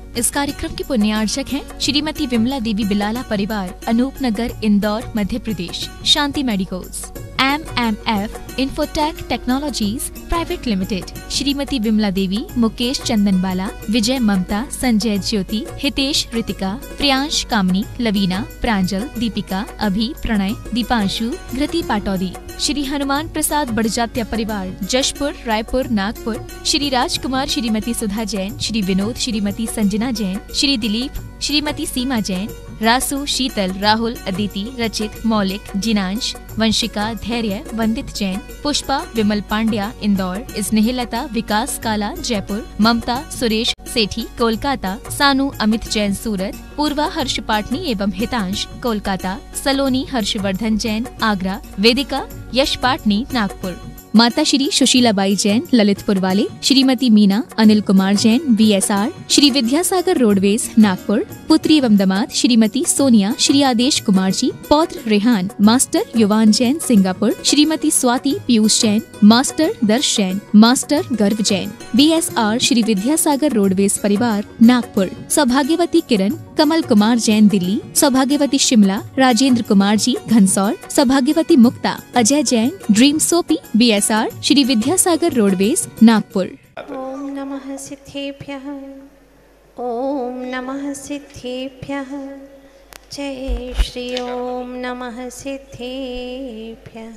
इस कार्यक्रम के पुण्यार्चक हैं श्रीमती विमला देवी बिलाला परिवार, Anoop Nagar, Indore, Madhya Pradesh. Shanti medicos, MMF infotech technologies private limited, Shrimati Vimla Devi, Mukesh Chandanbala, Vijay Mamta, Sanjay Jyoti, Hitesh Ritika, Priyansh Kamni, Lavina, Pranjal, Deepika, Abhi, Pranay, Deepanshu, घृति Pataudi. Shri Hanuman Prasad Barjatya परिवार, जशपुर, रायपुर, नागपुर, श्री राजकुमार, श्रीमती सुधा जैन, श्री विनोद, श्रीमती संजना जैन, श्री दिलीप, श्रीमती सीमा जैन, रासु, शीतल, राहुल, अदिति, रचित, मौलिक, जिनांश, वंशिका, धैर्य, वंदित जैन, पुष्पा, विमल पांड्या, इंदौर, स्नेहलता, विकास काला, जयपुर, ममता, सुरेश सेठी, कोलकाता, सानू, अमित जैन, सूरत, पूर्वा, हर्ष पाटनी एवं हितांश, कोलकाता, सलोनी, हर्षवर्धन जैन, आगरा, वेदिका, यश पाटनी, नागपुर। माता श्री सुशीलाबाई जैन, ललितपुर वाले, श्रीमती मीना, अनिल कुमार जैन, VSR, श्री विद्यासागर रोडवेज, नागपुर। पुत्री एवं दामाद श्रीमती सोनिया, श्री आदेश कुमार जी, पौत्र Rehan, master Yuvan Jain, Singapore. Shrimati Swati Piyush Jain, master Darsh Jain, master Garv Jain, BSR, Shri Vidyasagar roadways परिवार, नागपुर। सौभाग्यवती किरण, कमल कुमार जैन, दिल्ली। सौभाग्यवती शिमला, राजेंद्र कुमार जी, घनसौर। सौभाग्यवती Mukta, Ajay Jain, dream soapy, BSR, Shri Vidyasagar roadways, Nagpur. ओम नमः सिद्धेभ्यः, ओम नमः सिद्धेभ्यः, जय श्री ओम नमः सिद्धेभ्यः।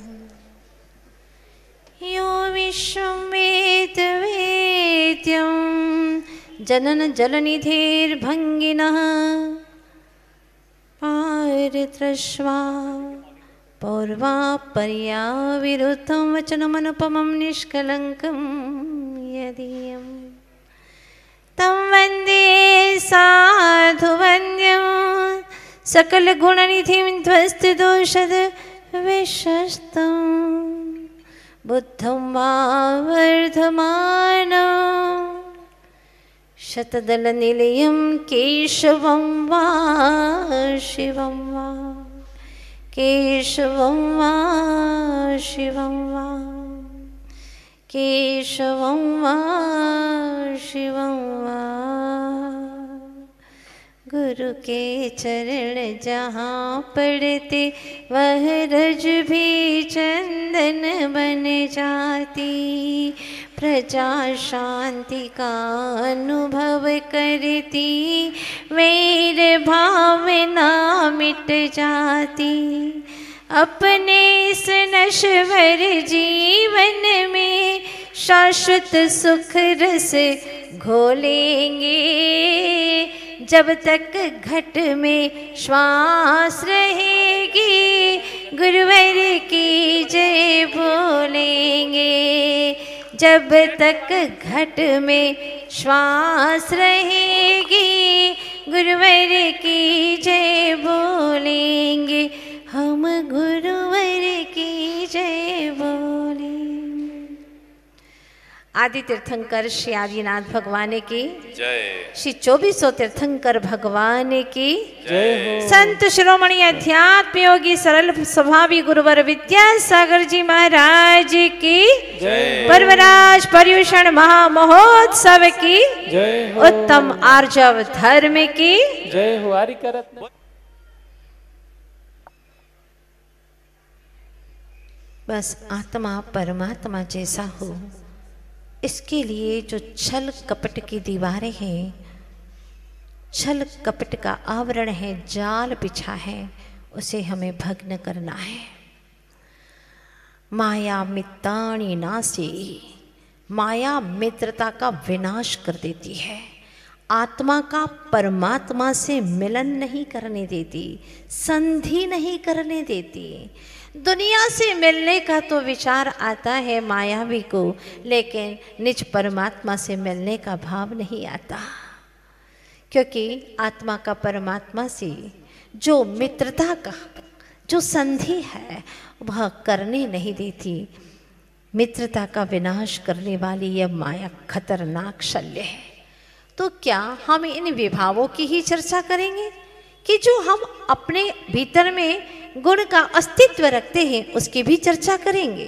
यो विश्वं वेद वेद्यं जनन जलनिधिर्भङ्गिनः पारदृष्ट्वा पौर्वापर्याविरुद्धं वचनमनुपमं निष्कलङ्कं यदीयं तं वन्दे साधुवन्द्यं सकलगुणनिधिं ध्वस्तदोषद विश्वस्तं बुद्धं वा वर्धमानं शतदलनिलयं केशवं वा शिवं वा केशवं वा शिवं वा केशवं वा शिवं वा। गुरु के चरण जहाँ पड़ते वह रज भी चंदन बन जाती। प्रजा शांति का अनुभव करती, मेरे भावना मिट जाती। अपने इस नश्वर जीवन में शाश्वत सुख रस घोलेंगे। जब तक घट में श्वास रहेगी, गुरुवर की जय बोलेंगे। जब तक घट में श्वास रहेगी, गुरुवर की जय बोलेंगे। हम गुरुवर की जय बोलेंगे। आदि तीर्थंकर श्री आदिनाथ भगवान की जय, श्री 2400 तीर्थंकर भगवान की जय हो। संत शिरोमणि अध्यात्म योगी सरल स्वभावी गुरुवर विद्यासागर जी महाराज की जय। पर्वराज पर्यूषण महामहोत्सव की जय हो। उत्तम आर्जव धर्म की जय हो। हरि करत बस आत्मा परमात्मा जैसा हो, इसके लिए जो छल कपट की दीवारें हैं, छल कपट का आवरण है, जाल बिछा है, उसे हमें भग्न करना है। माया मिताणी नासी, माया मित्रता का विनाश कर देती है। आत्मा का परमात्मा से मिलन नहीं करने देती, संधि नहीं करने देती। दुनिया से मिलने का तो विचार आता है मायावी को, लेकिन निज परमात्मा से मिलने का भाव नहीं आता। क्योंकि आत्मा का परमात्मा से जो मित्रता का जो संधि है वह करने नहीं देती। मित्रता का विनाश करने वाली यह माया खतरनाक शल्य है। तो क्या हम इन विभावों की ही चर्चा करेंगे कि जो हम अपने भीतर में गुण का अस्तित्व रखते हैं उसकी भी चर्चा करेंगे?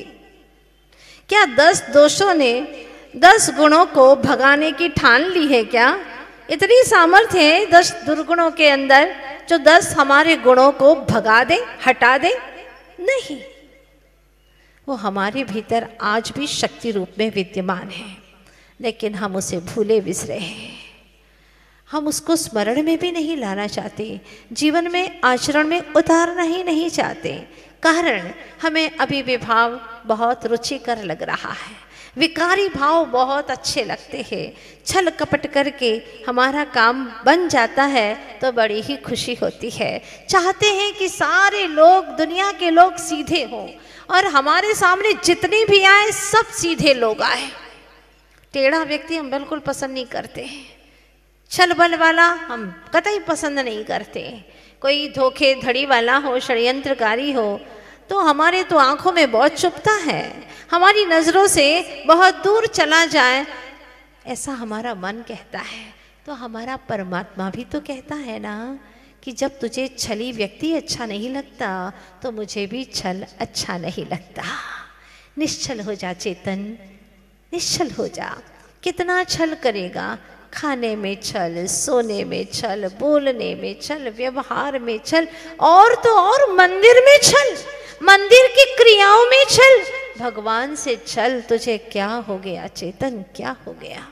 क्या 10 दोषों ने 10 गुणों को भगाने की ठान ली है क्या? इतनी सामर्थ्य है 10 दुर्गुणों के अंदर जो 10 हमारे गुणों को भगा दे, हटा दे? नहीं, वो हमारे भीतर आज भी शक्ति रूप में विद्यमान है, लेकिन हम उसे भूले बिसरे हैं। हम उसको स्मरण में भी नहीं लाना चाहते, जीवन में आचरण में उतारना ही नहीं चाहते। कारण हमें अभी विभाव बहुत रुचिकर लग रहा है, विकारी भाव बहुत अच्छे लगते हैं। छल कपट करके हमारा काम बन जाता है तो बड़ी ही खुशी होती है। चाहते हैं कि सारे लोग, दुनिया के लोग सीधे हों और हमारे सामने जितने भी आए सब सीधे लोग आए। टेढ़ा व्यक्ति हम बिल्कुल पसंद नहीं करते हैं, छल बल वाला हम कतई पसंद नहीं करते। कोई धोखेधड़ी वाला हो, षड्यंत्रकारी हो तो हमारे तो आंखों में बहुत चुभता है, हमारी नज़रों से बहुत दूर चला जाए, ऐसा हमारा मन कहता है। तो हमारा परमात्मा भी तो कहता है ना कि जब तुझे छली व्यक्ति अच्छा नहीं लगता तो मुझे भी छल अच्छा नहीं लगता। निश्चल हो जा चेतन, निश्चल हो जा। कितना छल करेगा? खाने में छल, सोने में छल, बोलने में छल, व्यवहार में छल, और तो और मंदिर में छल, मंदिर की क्रियाओं में छल, भगवान से छल। तुझे क्या हो गया चेतन, क्या हो गया?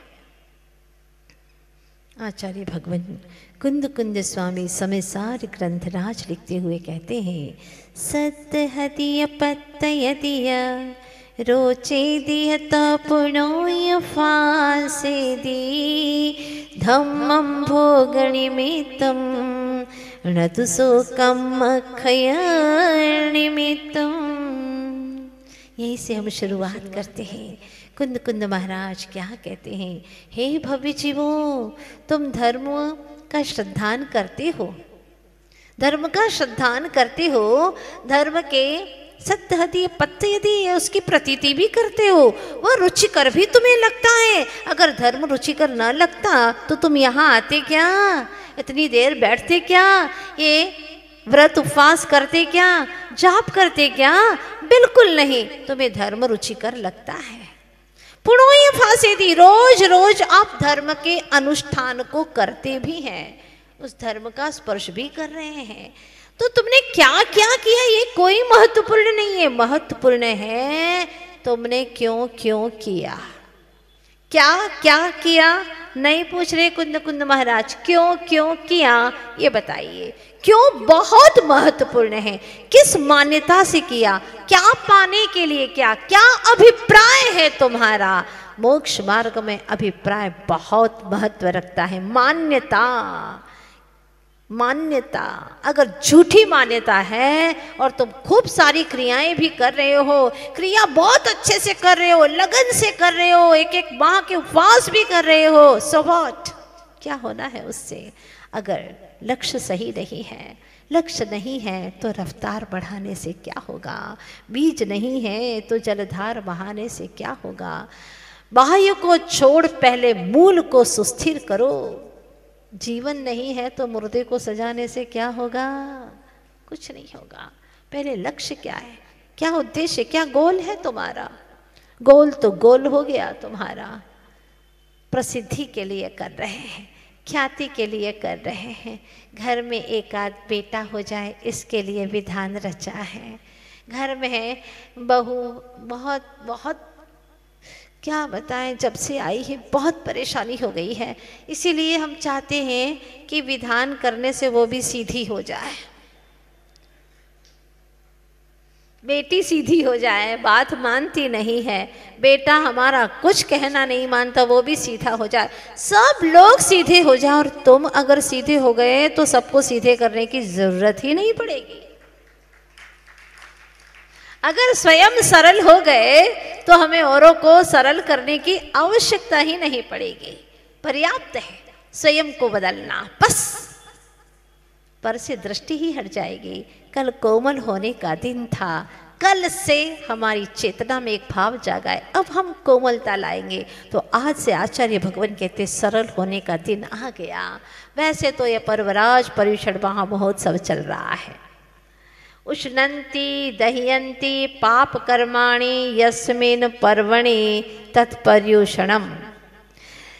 आचार्य भगवान कुंद कुंद स्वामी समयसार ग्रंथराज लिखते हुए कहते हैं, सत्य हतिय पत्तयतिय रोचे दियत पुणोय फासे दी धम्मं भोगनिमित्तं न तु शोकम् अक्षयनिमित्तं। यहीं से हम शुरुआत करते हैं। कुंद कुंद महाराज क्या कहते हैं? हे भव्य जीवों, तुम धर्म का श्रद्धान करते हो, धर्म का श्रद्धान करते हो, धर्म के सत्य यदि पत्ते यदि उसकी प्रतीति भी करते हो, वह रुचिकर भी तुम्हें लगता है। अगर धर्म रुचिकर न लगता तो तुम यहाँ आते क्या? इतनी देर बैठते क्या? ये व्रत उपवास करते क्या? जाप करते क्या? बिल्कुल नहीं, तुम्हें धर्म रुचिकर लगता है। पुणोय फासे दी, रोज रोज आप धर्म के अनुष्ठान को करते भी हैं, उस धर्म का स्पर्श भी कर रहे हैं। तो तुमने क्या क्या किया ये कोई महत्वपूर्ण नहीं है, महत्वपूर्ण है तुमने क्यों क्यों किया। क्या क्या किया नहीं पूछ रहे कुंद कुंद महाराज, क्यों क्यों किया ये बताइए। क्यों बहुत महत्वपूर्ण है, किस मान्यता से किया, क्या पाने के लिए किया, क्या अभिप्राय है तुम्हारा। मोक्ष मार्ग में अभिप्राय बहुत महत्व रखता है। मान्यता, मान्यता अगर झूठी मान्यता है और तुम खूब सारी क्रियाएं भी कर रहे हो, क्रिया बहुत अच्छे से कर रहे हो, लगन से कर रहे हो, एक एक माह के उपवास भी कर रहे हो, सो व्हाट, क्या होना है उससे। अगर लक्ष्य सही नहीं है, लक्ष्य नहीं है तो रफ्तार बढ़ाने से क्या होगा, बीज नहीं है तो जलधार बहाने से क्या होगा। बाह्य को छोड़ पहले मूल को सुस्थिर करो। जीवन नहीं है तो मुर्दे को सजाने से क्या होगा, कुछ नहीं होगा। पहले लक्ष्य क्या है, क्या उद्देश्य, क्या गोल है तुम्हारा। गोल तो गोल हो गया तुम्हारा, प्रसिद्धि के लिए कर रहे हैं, ख्याति के लिए कर रहे हैं, घर में एक आध बेटा हो जाए इसके लिए विधान रचा है, घर में है बहू बहुत बहुत क्या बताएं, जब से आई है बहुत परेशानी हो गई है, इसीलिए हम चाहते हैं कि विधान करने से वो भी सीधी हो जाए, बेटी सीधी हो जाए, बात मानती नहीं है, बेटा हमारा कुछ कहना नहीं मानता वो भी सीधा हो जाए, सब लोग सीधे हो जाए। और तुम अगर सीधे हो गए तो सबको सीधे करने की जरूरत ही नहीं पड़ेगी। अगर स्वयं सरल हो गए तो हमें औरों को सरल करने की आवश्यकता ही नहीं पड़ेगी, पर्याप्त है स्वयं को बदलना बस। पर से दृष्टि ही हट जाएगी। कल कोमल होने का दिन था, कल से हमारी चेतना में एक भाव जागा है, अब हम कोमलता लाएंगे। तो आज से आचार्य भगवान कहते सरल होने का दिन आ गया। वैसे तो यह पर्वराज पर्युषण महामहोत्सव चल रहा है। उष्णन्ति दह्यन्ति पाप कर्माणि यस्मिन् पर्वणि तत्पर्युषणम्।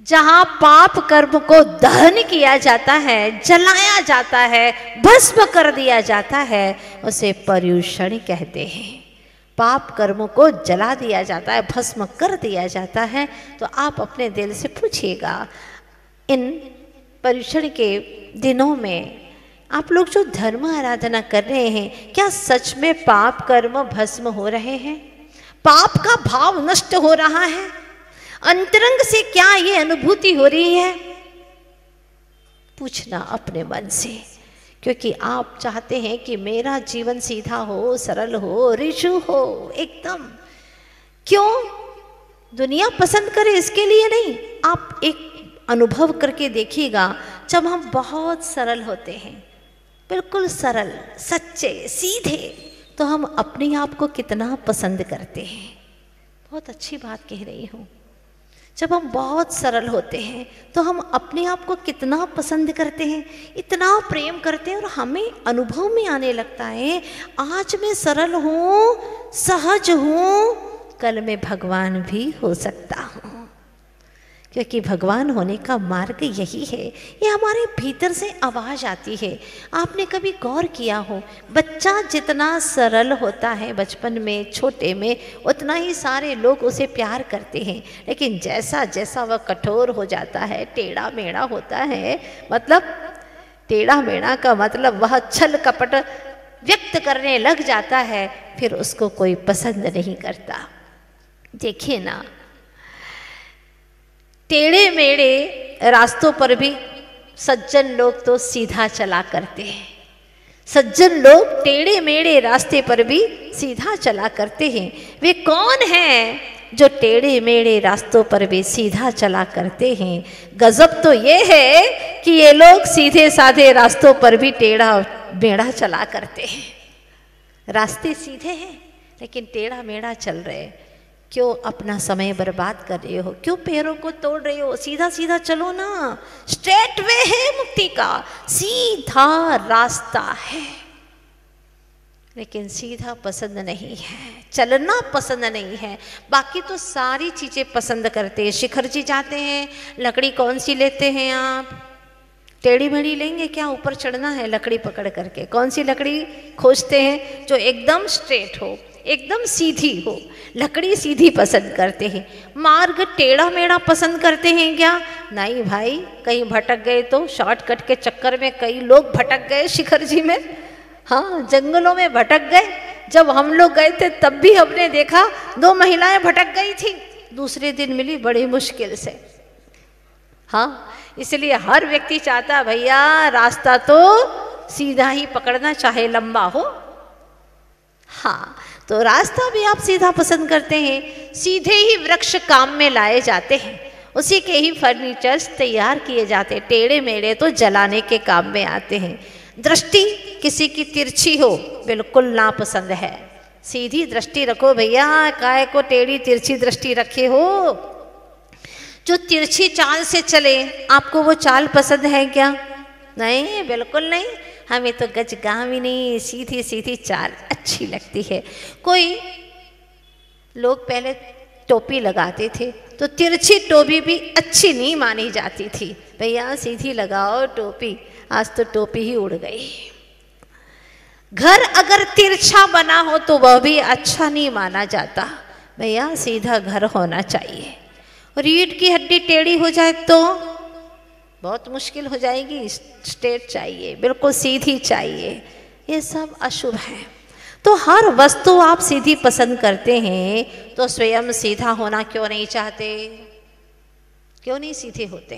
जहाँ पाप कर्म को दहन किया जाता है, जलाया जाता है, भस्म कर दिया जाता है, उसे पर्युषण कहते हैं। पाप कर्मों को जला दिया जाता है, भस्म कर दिया जाता है। तो आप अपने दिल से पूछिएगा, इन पर्युषण के दिनों में आप लोग जो धर्म आराधना कर रहे हैं, क्या सच में पाप कर्म भस्म हो रहे हैं? पाप का भाव नष्ट हो रहा है? अंतरंग से क्या ये अनुभूति हो रही है? पूछना अपने मन से, क्योंकि आप चाहते हैं कि मेरा जीवन सीधा हो, सरल हो, ऋजु हो एकदम। क्यों? दुनिया पसंद करे इसके लिए नहीं। आप एक अनुभव करके देखिएगा, जब हम बहुत सरल होते हैं, बिल्कुल सरल, सच्चे, सीधे, तो हम अपने आप को कितना पसंद करते हैं। बहुत अच्छी बात कह रही हूँ। जब हम बहुत सरल होते हैं तो हम अपने आप को कितना पसंद करते हैं, इतना प्रेम करते हैं, और हमें अनुभव में आने लगता है आज मैं सरल हूँ, सहज हूँ, कल मैं भगवान भी हो सकता हूँ। क्योंकि भगवान होने का मार्ग यही है, ये हमारे भीतर से आवाज़ आती है। आपने कभी गौर किया हो, बच्चा जितना सरल होता है बचपन में, छोटे में, उतना ही सारे लोग उसे प्यार करते हैं। लेकिन जैसा जैसा वह कठोर हो जाता है, टेढ़ा मेढ़ा होता है, मतलब टेढ़ा मेढ़ा का मतलब वह छल कपट व्यक्त करने लग जाता है, फिर उसको कोई पसंद नहीं करता। देखिए ना, टेढ़े मेढ़े रास्तों पर भी सज्जन लोग तो सीधा चला करते हैं। सज्जन लोग टेढ़े मेढ़े रास्ते पर भी सीधा चला करते हैं। वे कौन हैं जो टेढ़े मेढ़े रास्तों पर भी सीधा चला करते हैं? गजब तो ये है कि ये लोग सीधे साधे रास्तों पर भी टेढ़ा मेढ़ा चला करते हैं। रास्ते सीधे हैं लेकिन टेढ़ा मेढ़ा चल रहे हैं। क्यों अपना समय बर्बाद कर रहे हो? क्यों पैरों को तोड़ रहे हो? सीधा सीधा चलो ना, स्ट्रेट वे है मुक्ति का, सीधा रास्ता है। लेकिन सीधा पसंद नहीं है, चलना पसंद नहीं है। बाकी तो सारी चीज़ें पसंद करते हैं। शिखर जी जाते हैं, लकड़ी कौन सी लेते हैं आप? टेढ़ी मेढ़ी लेंगे क्या? ऊपर चढ़ना है लकड़ी पकड़ करके। कौन सी लकड़ी खोजते हैं? जो एकदम स्ट्रेट हो, एकदम सीधी हो। लकड़ी सीधी पसंद करते हैं, मार्ग टेढ़ा मेढ़ा पसंद करते हैं क्या? नहीं भाई, कहीं भटक गए तो शॉर्टकट के चक्कर में कई लोग भटक गए शिखर जी में। हाँ, जंगलों में भटक गए। जब हम लोग गए थे तब भी हमने देखा 2 महिलाएं भटक गई थी, दूसरे दिन मिली बड़ी मुश्किल से। हाँ, इसलिए हर व्यक्ति चाहता भैया रास्ता तो सीधा ही पकड़ना, चाहे लंबा हो। हाँ, तो रास्ता भी आप सीधा पसंद करते हैं। सीधे ही वृक्ष काम में लाए जाते हैं, उसी के ही फर्नीचर्स तैयार किए जाते हैं। टेढ़े मेढ़े तो जलाने के काम में आते हैं। दृष्टि किसी की तिरछी हो बिल्कुल नापसंद है। सीधी दृष्टि रखो भैया, काहे को टेढ़ी तिरछी दृष्टि रखे हो? जो तिरछी चाल से चले, आपको वो चाल पसंद है क्या? नहीं, बिल्कुल नहीं। हमें तो गजगामिनी सीधी सीधी चाल अच्छी लगती है। कोई लोग पहले टोपी लगाते थे तो तिरछी टोपी भी अच्छी नहीं मानी जाती थी। भैया सीधी लगाओ टोपी, आज तो टोपी ही उड़ गई। घर अगर तिरछा बना हो तो वह भी अच्छा नहीं माना जाता। भैया सीधा घर होना चाहिए। रीढ़ की हड्डी टेढ़ी हो जाए तो बहुत मुश्किल हो जाएगी। स्ट्रेट चाहिए, बिल्कुल सीधी चाहिए। ये सब अशुभ है। तो हर वस्तु आप सीधी पसंद करते हैं, तो स्वयं सीधा होना क्यों नहीं चाहते? क्यों नहीं सीधे होते?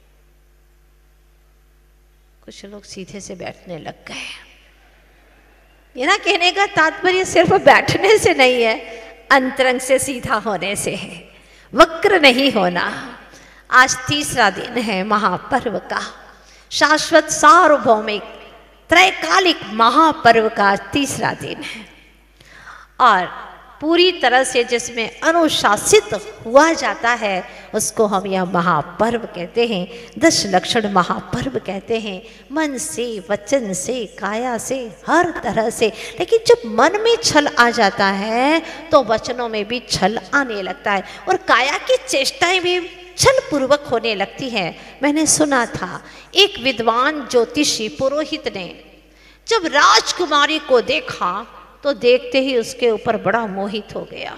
कुछ लोग सीधे से बैठने लग गए। मेरा कहने का तात्पर्य सिर्फ बैठने से नहीं है, अंतरंग से सीधा होने से है, वक्र नहीं होना। आज तीसरा दिन है महापर्व का, शाश्वत सार्वभौमिक त्रैकालिक महापर्व का तीसरा दिन है। और पूरी तरह से जिसमें अनुशासित हुआ जाता है उसको हम यह महापर्व कहते हैं। 10 लक्षण महापर्व कहते हैं। मन से, वचन से, काया से, हर तरह से। लेकिन जब मन में छल आ जाता है तो वचनों में भी छल आने लगता है और काया की चेष्टाएं भी छल पूर्वक होने लगती है। मैंने सुना था एक विद्वान ज्योतिषी पुरोहित ने जब राजकुमारी को देखा तो देखते ही उसके ऊपर बड़ा मोहित हो गया।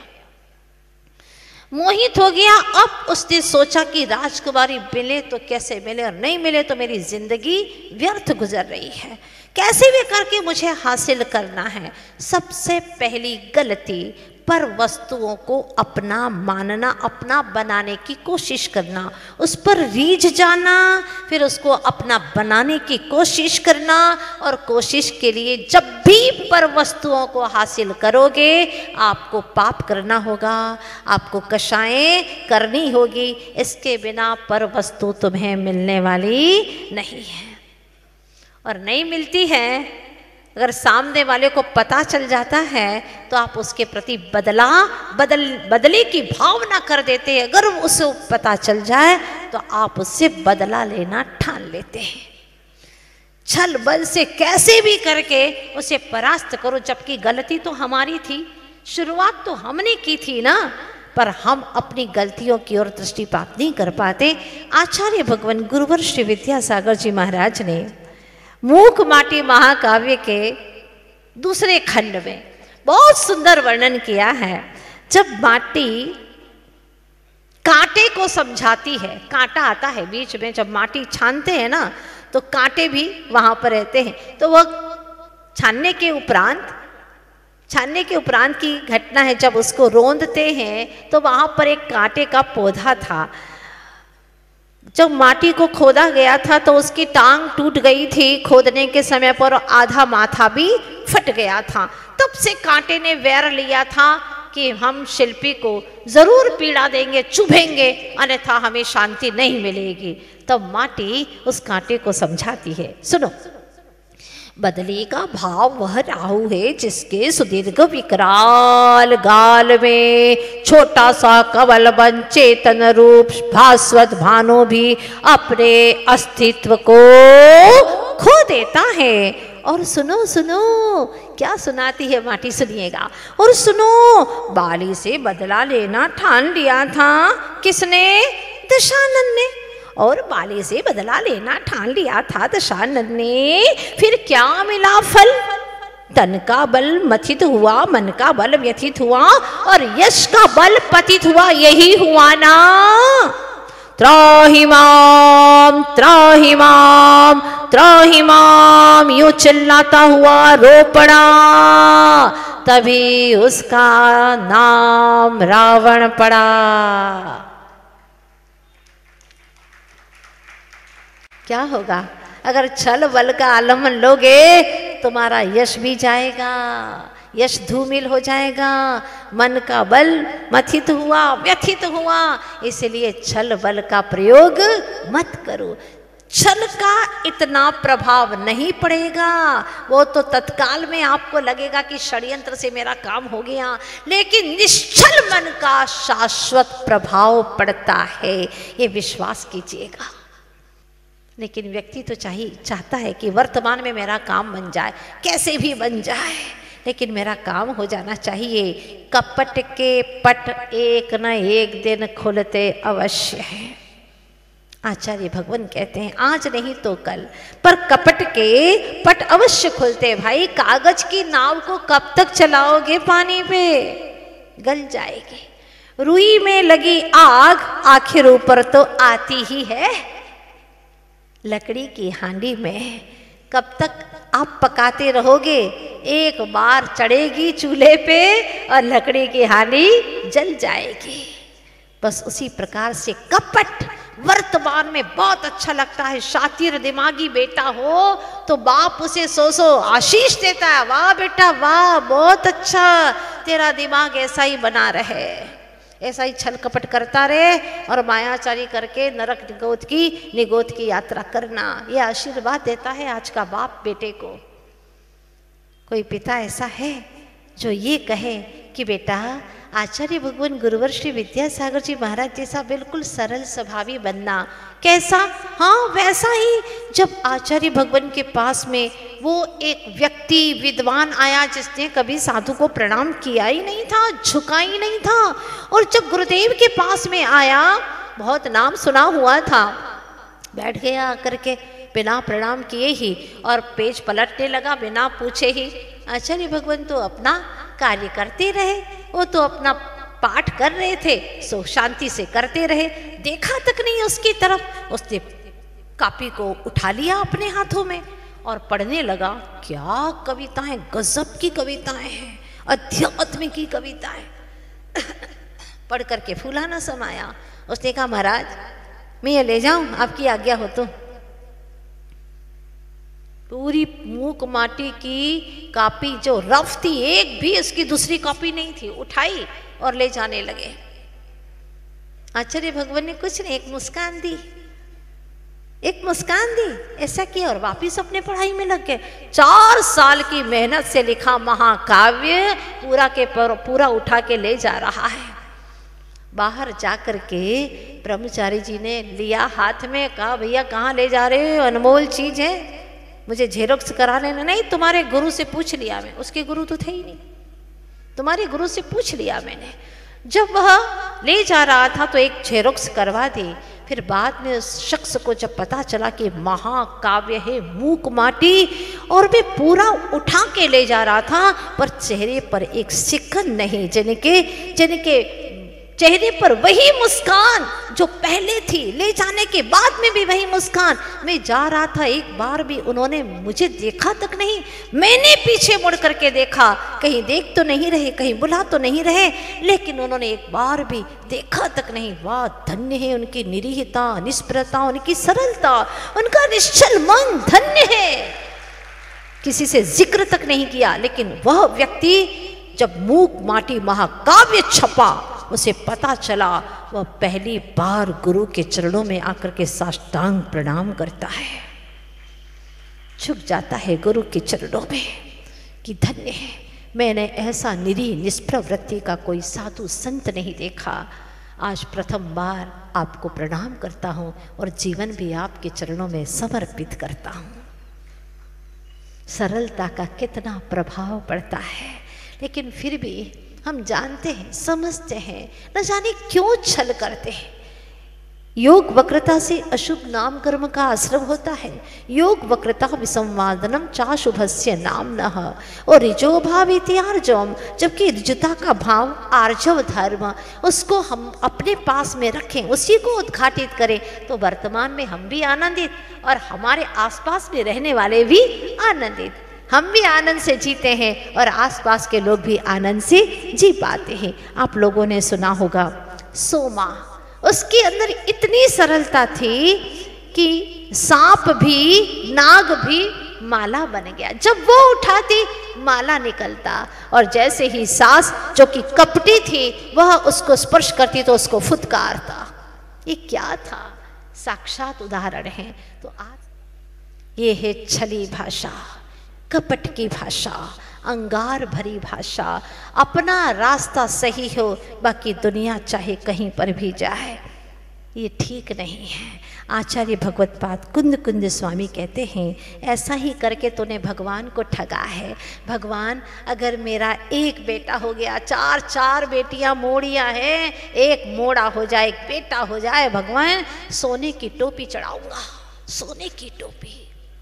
अब उसने सोचा कि राजकुमारी मिले तो कैसे मिले और नहीं मिले तो मेरी जिंदगी व्यर्थ गुजर रही है, कैसे भी करके मुझे हासिल करना है। सबसे पहली गलती पर वस्तुओं को अपना मानना, अपना बनाने की कोशिश करना, उस पर रीझ जाना, फिर उसको अपना बनाने की कोशिश करना। और कोशिश के लिए जब भी पर वस्तुओं को हासिल करोगे आपको पाप करना होगा, आपको कषायें करनी होगी। इसके बिना पर वस्तु तुम्हें मिलने वाली नहीं है। और नहीं मिलती है, अगर सामने वाले को पता चल जाता है तो आप उसके प्रति बदले की भावना कर देते हैं। अगर उसे पता चल जाए तो आप उससे बदला लेना ठान लेते हैं। छल बल से कैसे भी करके उसे परास्त करो, जबकि गलती तो हमारी थी, शुरुआत तो हमने की थी ना, पर हम अपनी गलतियों की ओर दृष्टिपात नहीं कर पाते। आचार्य भगवान गुरुवर श्री विद्यासागर जी महाराज ने मूक माटी महाकाव्य के दूसरे खंड में बहुत सुंदर वर्णन किया है। जब माटी कांटे को समझाती है, कांटा आता है बीच में, जब माटी छानते हैं ना तो कांटे भी वहां पर रहते हैं। तो वह छानने के उपरांत की घटना है, जब उसको रोंदते हैं तो वहां पर एक कांटे का पौधा था। जब माटी को खोदा गया था तो उसकी टांग टूट गई थी खोदने के समय पर, आधा माथा भी फट गया था। तब से कांटे ने वैर लिया था कि हम शिल्पी को जरूर पीड़ा देंगे, चुभेंगे, अन्यथा हमें शांति नहीं मिलेगी। तब माटी उस कांटे को समझाती है, सुनो, बदली का भाव वह राहु है जिसके सुदीर्घ विकराल गाल में छोटा सा कवल बन चेतन रूप भास्वत भानु भी अपने अस्तित्व को खो देता है। और सुनो सुनो क्या सुनाती है माटी, सुनिएगा। और सुनो, बाली से बदला लेना ठान लिया था किसने? दशानन ने। और बाली से बदला लेना ठान लिया था दशानन ने। फिर क्या मिला फल? तन का बल मथित हुआ, मन का बल व्यथित हुआ और यश का बल पतित हुआ। यही हुआ ना। त्राहिमाम त्राहिमाम त्राहिमाम यूं चिल्लाता हुआ रो पड़ा, तभी उसका नाम रावण पड़ा। क्या होगा अगर छल बल का आलम्बन लोगे? तुम्हारा यश भी जाएगा, यश धूमिल हो जाएगा, मन का बल मथित हुआ, व्यथित हुआ। इसलिए छल बल का प्रयोग मत करो। छल का इतना प्रभाव नहीं पड़ेगा, वो तो तत्काल में आपको लगेगा कि षड्यंत्र से मेरा काम हो गया, लेकिन निश्चल मन का शाश्वत प्रभाव पड़ता है, ये विश्वास कीजिएगा। लेकिन व्यक्ति तो चाहता है कि वर्तमान में मेरा काम बन जाए, कैसे भी बन जाए, लेकिन मेरा काम हो जाना चाहिए। कपट के पट एक न एक दिन खुलते अवश्य हैं। आचार्य भगवान कहते हैं आज नहीं तो कल, पर कपट के पट अवश्य खुलते। भाई कागज की नाव को कब तक चलाओगे? पानी पे गल जाएगी। रुई में लगी आग आखिर ऊपर तो आती ही है। लकड़ी की हांडी में कब तक आप पकाते रहोगे? एक बार चढ़ेगी चूल्हे पे और लकड़ी की हांडी जल जाएगी। बस उसी प्रकार से कपट वर्तमान में बहुत अच्छा लगता है। शातिर दिमागी बेटा हो तो बाप उसे सौ आशीष देता है, वाह बेटा वाह, बहुत अच्छा, तेरा दिमाग ऐसा ही बना रहे, ऐसा ही छल कपट करता रहे और मायाचारी करके नरक निगोद की यात्रा करना। ये आशीर्वाद देता है आज का बाप बेटे को। कोई पिता ऐसा है जो ये कहे कि बेटा आचार्य भगवान गुरुवर श्री विद्यासागर जी महाराज जैसा बिल्कुल सरल स्वभावी बनना। कैसा? हाँ वैसा ही। जब आचार्य भगवान के पास में वो एक व्यक्ति विद्वान आया जिसने कभी साधु को प्रणाम किया ही नहीं था, झुका ही नहीं था, और जब गुरुदेव के पास में आया बहुत नाम सुना हुआ था। बैठ गया आकर के बिना प्रणाम किए ही और पेज पलटने लगा बिना पूछे ही। आचार्य भगवान तो अपना कार्य करते रहे, वो तो अपना पाठ कर रहे थे, सो शांति से करते रहे, देखा तक नहीं उसकी तरफ। उसने कॉपी को उठा लिया अपने हाथों में और पढ़ने लगा। क्या कविताएं, गजब की कविताएं हैं, अध्यात्म की कविताएं। पढ़ करके फूला न समाया। उसने कहा महाराज मैं ये ले जाऊं, आपकी आज्ञा हो तो। पूरी मूक माटी की कॉपी जो रफ थी, एक भी इसकी दूसरी कॉपी नहीं थी, उठाई और ले जाने लगे। आचार्य भगवान ने कुछ नहीं, एक मुस्कान दी, एक मुस्कान दी, ऐसा किया और वापिस अपने पढ़ाई में लग गए। 4 साल की मेहनत से लिखा महाकाव्य पूरा के पूरा उठा के ले जा रहा है। बाहर जाकर के ब्रह्मचारी जी ने लिया हाथ में, कहा भैया कहाँ ले जा रहे हो, अनमोल चीज है, मुझे झेरोक्स करा लेना। नहीं, तुम्हारे गुरु से पूछ लिया मैं। उसके गुरु तो थे ही नहीं, तुम्हारे गुरु से पूछ लिया मैंने। जब वह ले जा रहा था तो एक झेरोक्स करवा दी। फिर बाद में उस शख्स को जब पता चला कि महाकाव्य है मूक माटी, और मैं पूरा उठा के ले जा रहा था, पर चेहरे पर एक सिकन नहीं, जिनके चेहरे पर वही मुस्कान जो पहले थी, ले जाने के बाद में भी वही मुस्कान। मैं जा रहा था, एक बार भी उन्होंने मुझे देखा तक नहीं। मैंने पीछे मुड़ करके देखा, कहीं देख तो नहीं रहे, कहीं बुला तो नहीं रहे, लेकिन उन्होंने एक बार भी देखा तक नहीं। वाह, धन्य है उनकी निरीहता, निष्प्रता, उनकी सरलता, उनका निश्चल मन, धन्य है। किसी से जिक्र तक नहीं किया। लेकिन वह व्यक्ति जब मूक माटी महाकाव्य छपा, उसे पता चला, वह पहली बार गुरु के चरणों में आकर के साष्टांग प्रणाम करता है, झुक जाता है गुरु के चरणों में कि धन्य है, मैंने ऐसा निरीह निष्प्रवृत्ति का कोई साधु संत नहीं देखा। आज प्रथम बार आपको प्रणाम करता हूँ और जीवन भी आपके चरणों में समर्पित करता हूँ। सरलता का कितना प्रभाव पड़ता है। लेकिन फिर भी हम जानते हैं, समझते हैं, न जाने क्यों छल करते हैं। योग वक्रता से अशुभ नाम कर्म का आश्रम होता है। योग वक्रता विसंवादनम चाशुभस्य नाम नः, और रिजो भाव इत्यार्जवम, जबकि रिजुता का भाव आर्जव धर्म, उसको हम अपने पास में रखें, उसी को उद्घाटित करें, तो वर्तमान में हम भी आनंदित और हमारे आसपास में रहने वाले भी आनंदित। हम भी आनंद से जीते हैं और आसपास के लोग भी आनंद से जी पाते हैं। आप लोगों ने सुना होगा सोमा, उसके अंदर इतनी सरलता थी कि सांप भी, नाग भी माला बन गया। जब वो उठाती माला निकलता, और जैसे ही सास जो कि कपटी थी वह उसको स्पर्श करती तो उसको फुदकारता। ये क्या था? साक्षात उदाहरण है। तो आज ये है छली भाषा, कपट की भाषा, अंगार भरी भाषा। अपना रास्ता सही हो, बाकी दुनिया चाहे कहीं पर भी जाए, ये ठीक नहीं है। आचार्य भगवत पाद कुंद कुंद स्वामी कहते हैं, ऐसा ही करके तूने भगवान को ठगा है। भगवान, अगर मेरा एक बेटा हो गया, 4 बेटियां मोड़ियां हैं, एक मोड़ा हो जाए, एक बेटा हो जाए, भगवान सोने की टोपी चढ़ाऊंगा, सोने की टोपी।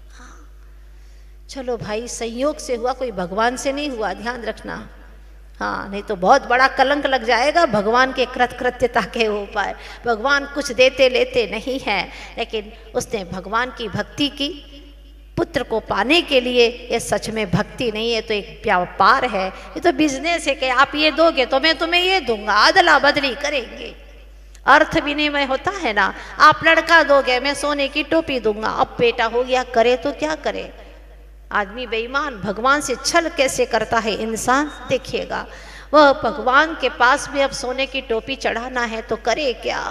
चलो भाई, संयोग से हुआ, कोई भगवान से नहीं हुआ, ध्यान रखना। हाँ, नहीं तो बहुत बड़ा कलंक लग जाएगा भगवान के कृतकृत्यता के ऊपर। भगवान कुछ देते लेते नहीं है, लेकिन उसने भगवान की भक्ति की पुत्र को पाने के लिए। ये सच में भक्ति नहीं है, तो एक व्यापार है, ये तो बिजनेस है कि आप ये दोगे तो मैं तुम्हें ये दूंगा, अदला बदली करेंगे। अर्थ विनिमय होता है ना, आप लड़का दोगे, मैं सोने की टोपी दूंगा। अब बेटा हो गया, करे तो क्या करे आदमी बेईमान। भगवान से छल कैसे करता है इंसान, देखिएगा। वह भगवान के पास भी अब सोने की टोपी चढ़ाना है तो करे क्या?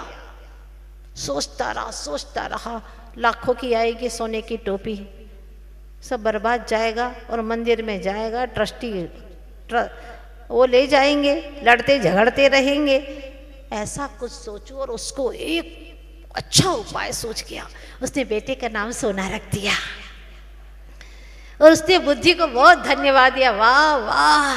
सोचता रहा, लाखों की आएगी सोने की टोपी, सब बर्बाद जाएगा और मंदिर में जाएगा, ट्रस्टी वो ले जाएंगे, लड़ते झगड़ते रहेंगे। ऐसा कुछ सोचो, और उसको एक अच्छा उपाय सोच गया। उसने बेटे का नाम सोना रख दिया और उसने बुद्धि को बहुत धन्यवाद दिया। वाह वाह,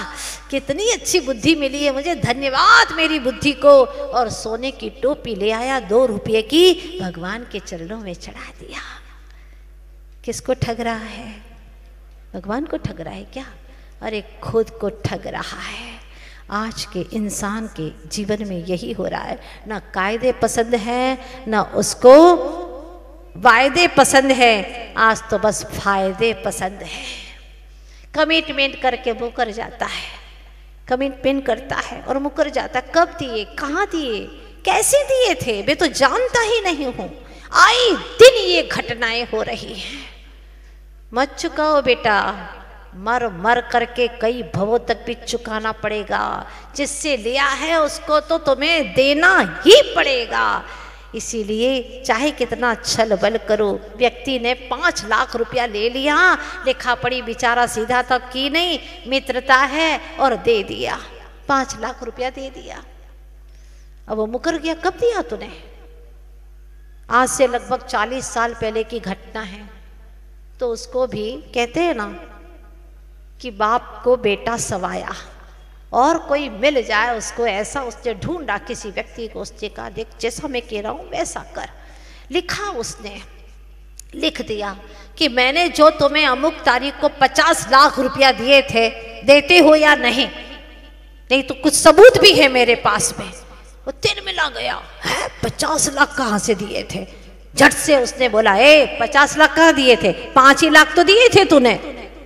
कितनी अच्छी बुद्धि मिली है मुझे, धन्यवाद मेरी बुद्धि को। और सोने की टोपी ले आया 2 रुपये की, भगवान के चरणों में चढ़ा दिया। किसको ठग रहा है? भगवान को ठग रहा है क्या? अरे खुद को ठग रहा है। आज के इंसान के जीवन में यही हो रहा है, ना कायदे पसंद है ना उसको वायदे पसंद है, आज तो बस फायदे पसंद है। कमिटमेंट करके मुकर जाता है, कमिटमेंट करता है और मुकर जाता है। कब दिए, कहाँ दिए, कैसे दिए थे, मैं तो जानता ही नहीं हूं। आए दिन ये घटनाएं हो रही हैं। मत चुकाओ बेटा, मर मर करके कई भवों तक भी चुकाना पड़ेगा। जिससे लिया है उसको तो तुम्हें देना ही पड़ेगा। इसीलिए चाहे कितना छल बल करो, व्यक्ति ने 5 लाख रुपया ले लिया, लिखा पड़ी बेचारा सीधा तक की नहीं, मित्रता है और दे दिया, 5 लाख रुपया दे दिया। अब वो मुकर गया। कब दिया तूने? आज से लगभग 40 साल पहले की घटना है। तो उसको भी कहते हैं ना कि बाप को बेटा सवाया, और कोई मिल जाए उसको ऐसा उसने ढूंढा, किसी व्यक्ति को, उसने कहा देख जैसा मैं कह रहा हूं वैसा कर। लिखा, उसने लिख दिया कि मैंने जो तुम्हें अमुक तारीख को 50 लाख रुपया दिए थे, देते हो या नहीं? नहीं तो कुछ सबूत भी है मेरे पास में। वो तिलमिला गया, है 50 लाख कहाँ से दिए थे? झट से उसने बोला, 50 लाख कहाँ दिए थे? 5 ही लाख तो दिए थे तूने।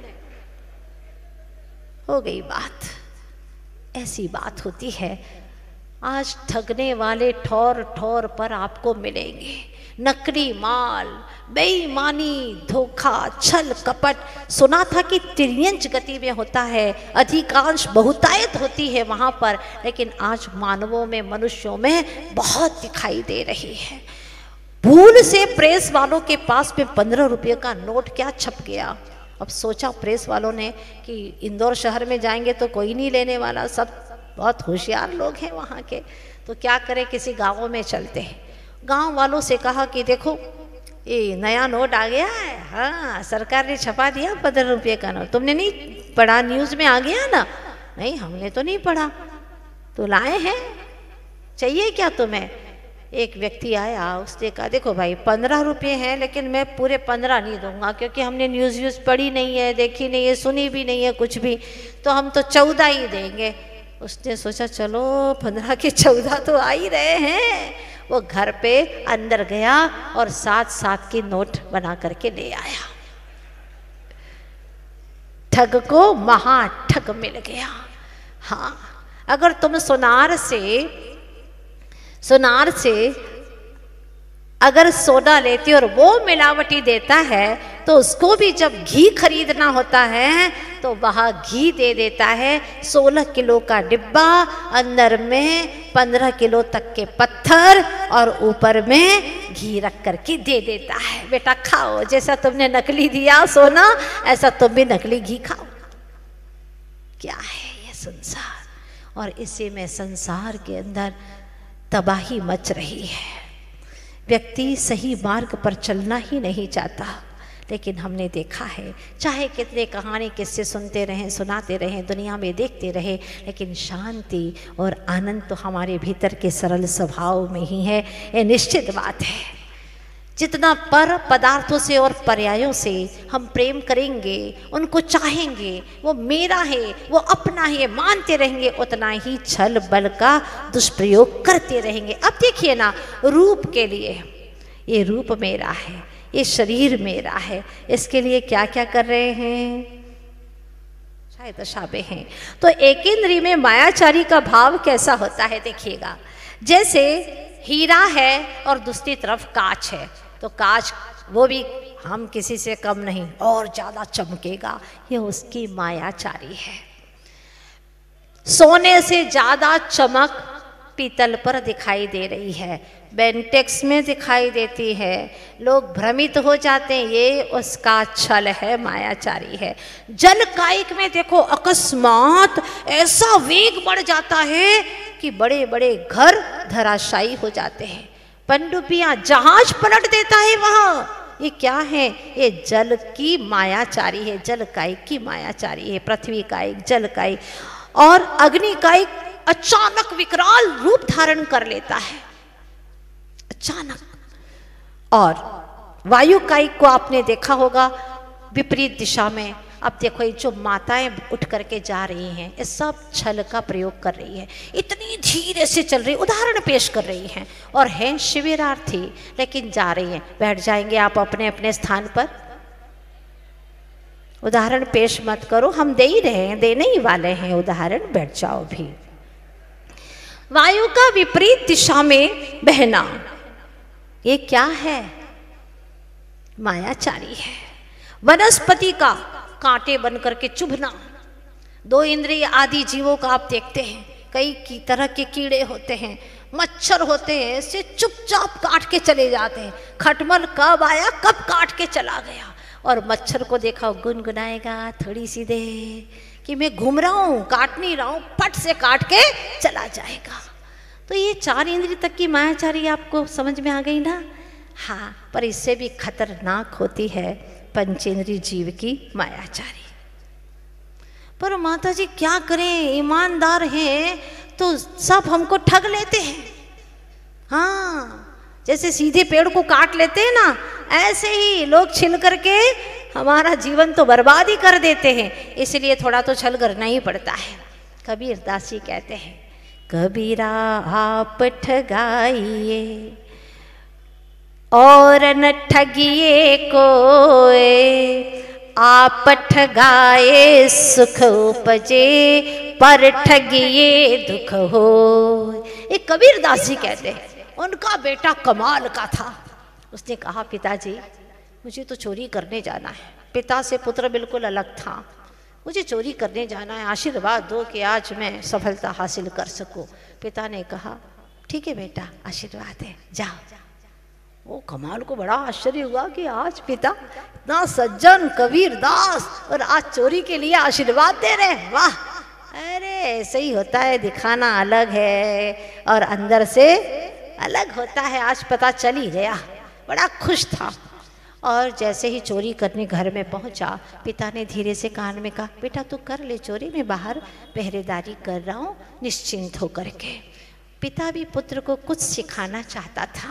हो गई बात। ऐसी बात होती है। आज ठगने वाले ठौर ठौर पर आपको मिलेंगे। नकली माल, बेईमानी, धोखा, छल कपट। सुना था कि तिर्यंच गति में होता है, अधिकांश बहुतायत होती है वहां पर, लेकिन आज मानवों में, मनुष्यों में बहुत दिखाई दे रही है। भूल से प्रेस वालों के पास में 15 रुपये का नोट क्या छप गया। अब सोचा प्रेस वालों ने कि इंदौर शहर में जाएंगे तो कोई नहीं लेने वाला, सब बहुत होशियार लोग हैं वहाँ के, तो क्या करें, किसी गाँव में चलते हैं। गांव वालों से कहा कि देखो ये नया नोट आ गया है, हाँ सरकार ने छपा दिया 15 रुपये का नोट, तुमने नहीं पढ़ा, न्यूज़ में आ गया ना? नहीं हमने तो नहीं पढ़ा। तो लाए हैं, चाहिए क्या तुम्हें? एक व्यक्ति आया, उसने कहा देखो भाई 15 रुपये हैं, लेकिन मैं पूरे 15 नहीं दूंगा, क्योंकि हमने न्यूज़ व्यूज़ पढ़ी नहीं है, देखी नहीं है, सुनी भी नहीं है कुछ भी, तो हम तो 14 ही देंगे। उसने सोचा चलो 15 के 14 तो आ ही रहे हैं। वो घर पे अंदर गया और 7-7 की नोट बना करके ले आया। ठग को महा ठग मिल गया। हाँ, अगर तुम सुनार से अगर सोना लेते और वो मिलावटी देता है, तो उसको भी जब घी खरीदना होता है तो वह घी दे देता है 16 किलो का डिब्बा, अंदर में 15 किलो तक के पत्थर और ऊपर में घी रख करके दे देता है। बेटा खाओ, जैसा तुमने नकली दिया सोना, ऐसा तुम भी नकली घी खाओ। क्या है ये संसार? और इसी में संसार के अंदर तबाही मच रही है। व्यक्ति सही मार्ग पर चलना ही नहीं चाहता। लेकिन हमने देखा है, चाहे कितने कहानी किस्से सुनते रहें, सुनाते रहें, दुनिया में देखते रहें, लेकिन शांति और आनंद तो हमारे भीतर के सरल स्वभाव में ही है। ये निश्चित बात है। जितना पर पदार्थों से और पर्यायों से हम प्रेम करेंगे, उनको चाहेंगे, वो मेरा है, वो अपना है, मानते रहेंगे, उतना ही छल बल का दुष्प्रयोग करते रहेंगे। अब देखिए ना, रूप के लिए, ये रूप मेरा है, ये शरीर मेरा है, इसके लिए क्या क्या कर रहे हैं, शायद शाबे हैं। तो एक इंद्री में मायाचारी का भाव कैसा होता है देखिएगा। जैसे हीरा है और दूसरी तरफ कांच है, तो कांच वो भी हम किसी से कम नहीं, और ज़्यादा चमकेगा, ये उसकी मायाचारी है। सोने से ज़्यादा चमक पीतल पर दिखाई दे रही है, बेंटेक्स में दिखाई देती है, लोग भ्रमित हो जाते हैं, ये उसका छल है, मायाचारी है। जल कायिक में देखो, अकस्मात ऐसा वेग बढ़ जाता है कि बड़े बड़े घर धराशायी हो जाते हैं, पनडुब्बियां, जहाज पलट देता है वहाँ। ये क्या है? ये जल की मायाचारी है, जल कायिक की मायाचारी है, पृथ्वी कायिक, जल कायिक। और अग्नि का एक अचानक विकराल रूप धारण कर लेता है, अचानक। और वायु कायिक को आपने देखा होगा विपरीत दिशा में। अब देखो ये जो माताएं उठ करके जा रही हैं, ये सब छल का प्रयोग कर रही है, इतनी धीरे से चल रही, उदाहरण पेश कर रही हैं और हैं शिविरार्थी, लेकिन जा रही हैं। बैठ जाएंगे आप अपने अपने स्थान पर, उदाहरण पेश मत करो, हम दे ही रहे हैं, देने ही वाले हैं उदाहरण, बैठ जाओ भी। वायु का विपरीत दिशा में बहना, ये क्या है? मायाचारी है। वनस्पति का कांटे बन करके चुभना, दो इंद्रिय आदि जीवों का आप देखते हैं, कई की तरह के कीड़े होते हैं, मच्छर होते हैं, ऐसे चुपचाप काट के चले जाते हैं। खटमल कब आया, कब काट के चला गया। और मच्छर को देखा गुनगुनाएगा थोड़ी सी देर कि मैं घूम रहा हूँ, काट नहीं रहा हूँ, फट से काट के चला जाएगा। तो ये चार इंद्रिय तक की मायाचारी आपको समझ में आ गई ना? हाँ, पर इससे भी खतरनाक होती है पंचेंद्रिय जीव की मायाचारी। पर माता जी क्या करें, ईमानदार हैं तो सब हमको ठग लेते हैं। हाँ, जैसे सीधे पेड़ को काट लेते हैं ना, ऐसे ही लोग छिल करके हमारा जीवन तो बर्बाद ही कर देते हैं। इसलिए थोड़ा तो छल करना ही पड़ता है। कबीर दास जी कहते हैं, कबीरा आप ठगाइए और न ठगिए कोई, आप ठगाए सुख उपजे पर ठगिए दुख हो। ये कबीर दास जी कहते हैं। उनका बेटा कमाल का था। उसने कहा, पिताजी मुझे तो चोरी करने जाना है। पिता से पुत्र बिल्कुल अलग था। मुझे चोरी करने जाना है, आशीर्वाद दो कि आज मैं सफलता हासिल कर सकूं। पिता ने कहा, ठीक है बेटा, आशीर्वाद है, जाओ। वो कमाल को बड़ा आश्चर्य हुआ कि आज पिता इतना सज्जन कबीर दास और आज चोरी के लिए आशीर्वाद दे रहे हैं। वाह, अरे ऐसे ही होता है, दिखाना अलग है और अंदर से अलग होता है। आज पता चल ही गया, बड़ा खुश था। और जैसे ही चोरी करने घर में पहुंचा, पिता ने धीरे से कान में कहा, बेटा तू कर ले चोरी, मैं बाहर पहरेदारी कर रहा हूँ निश्चिंत होकर के। पिता भी पुत्र को कुछ सिखाना चाहता था।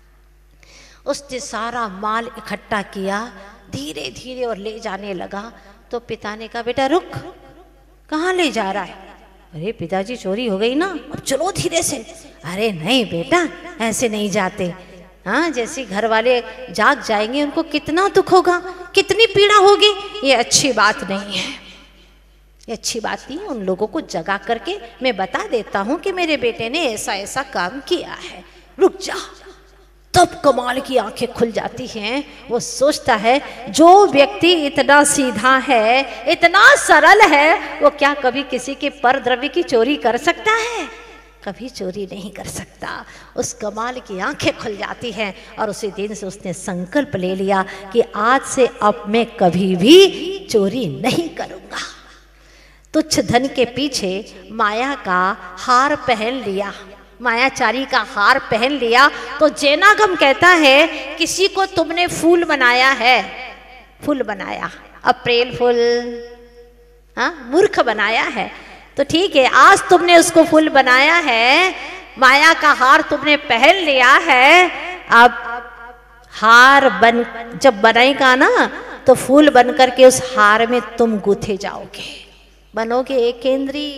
उसने सारा माल इकट्ठा किया धीरे धीरे और ले जाने लगा। तो पिता ने कहा, बेटा रुक, कहाँ ले जा रहा है? अरे पिताजी चोरी हो गई ना, अब चलो धीरे से। अरे नहीं बेटा, ऐसे नहीं जाते। हाँ, जैसे घर वाले जाग जाएंगे उनको कितना दुख होगा, कितनी पीड़ा होगी। ये अच्छी बात नहीं है, ये अच्छी बात नहीं है। उन लोगों को जगा करके मैं बता देता हूँ कि मेरे बेटे ने ऐसा ऐसा काम किया है, रुक जा। तब कमाल की आंखें खुल जाती हैं। वो सोचता है, जो व्यक्ति इतना सीधा है, इतना सरल है, वो क्या कभी किसी के पर द्रव्य की चोरी कर सकता है? कभी चोरी नहीं कर सकता। उस कमाल की आंखें खुल जाती हैं और उसी दिन से उसने संकल्प ले लिया कि आज से अब मैं कभी भी चोरी नहीं करूँगा। तुच्छ धन के पीछे माया का हार पहन लिया, मायाचारी का हार पहन लिया। तो जैनागम कहता है, किसी को तुमने फूल बनाया है, फूल बनाया, अप्रैल फूल, हाँ, मूर्ख बनाया है, तो ठीक है, आज तुमने उसको फूल बनाया है, माया का हार तुमने पहन लिया है। अब हार बन जब बनाएगा ना, तो फूल बन करके उस हार में तुम गूंथे जाओगे, बनोगे एक केंद्री।